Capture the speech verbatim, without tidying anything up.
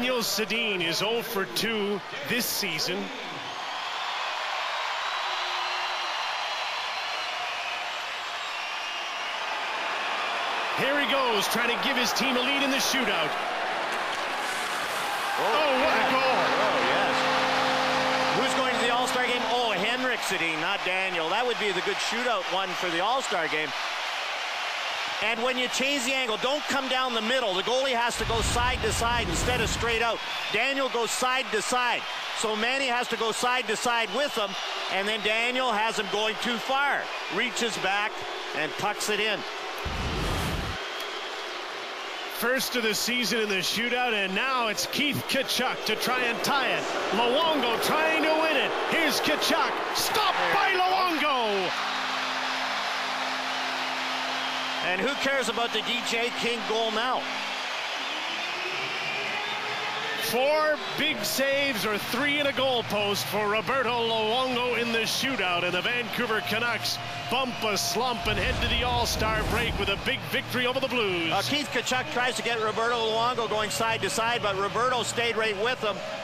Daniel Sedin is oh for two this season. Here he goes, trying to give his team a lead in the shootout. Oh, oh what a goal. Oh, yes. Who's going to the All-Star game? Oh, Henrik Sedin, not Daniel. That would be the good shootout one for the All-Star game. And when you change the angle, don't come down the middle. The goalie has to go side to side instead of straight out. Daniel goes side to side. So Manny has to go side to side with him, and then Daniel has him going too far. Reaches back and pucks it in. First of the season in the shootout, and now it's Keith Tkachuk to try and tie it. Luongo trying to win it. Here's Tkachuk. Stopped by Luongo. And who cares about the D J King goal now? Four big saves or three in a goal post for Roberto Luongo in the shootout, and the Vancouver Canucks bump a slump and head to the All-Star break with a big victory over the Blues. Uh, Keith Tkachuk tries to get Roberto Luongo going side to side, but Roberto stayed right with him.